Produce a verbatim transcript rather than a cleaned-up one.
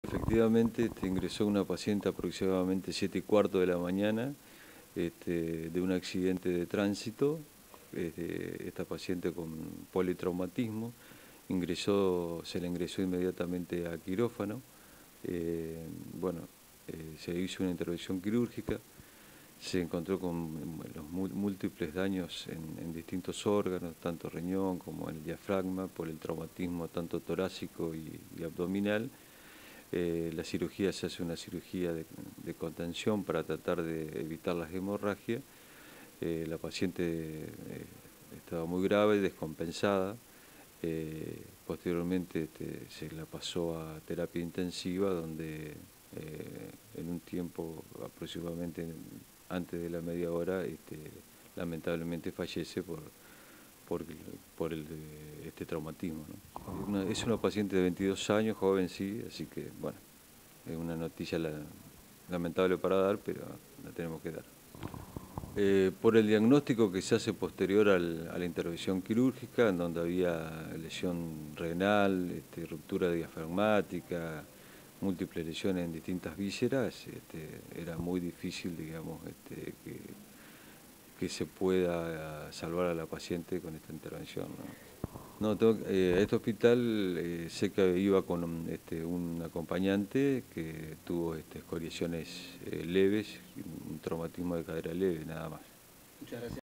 efectivamente este, ingresó una paciente aproximadamente siete y cuarto de la mañana este, de un accidente de tránsito. Este, esta paciente con politraumatismo ingresó, se le ingresó inmediatamente a quirófano. Eh, bueno, eh, se hizo una intervención quirúrgica. Se encontró con los múltiples daños en, en distintos órganos, tanto riñón como en el diafragma, por el traumatismo tanto torácico y, y abdominal. Eh, la cirugía se hace una cirugía de, de contención para tratar de evitar las hemorragias. Eh, la paciente eh, estaba muy grave, descompensada. Eh, posteriormente este, se la pasó a terapia intensiva, donde eh, en un tiempo aproximadamente antes de la media hora este, lamentablemente fallece por, por, por el, este traumatismo, ¿no? Una, es una paciente de veintidós años, joven sí, así que bueno, es una noticia la, lamentable para dar, pero la tenemos que dar. Eh, por el diagnóstico que se hace posterior al, a la intervención quirúrgica, en donde había lesión renal, este, ruptura diafragmática, múltiples lesiones en distintas vísceras, este, era muy difícil, digamos, este, que, que se pueda salvar a la paciente con esta intervención, ¿no? No, tengo, eh, a este hospital eh, sé que iba con un, este, un acompañante que tuvo este, escoriaciones eh, leves, un traumatismo de cadera leve, nada más. Muchas gracias.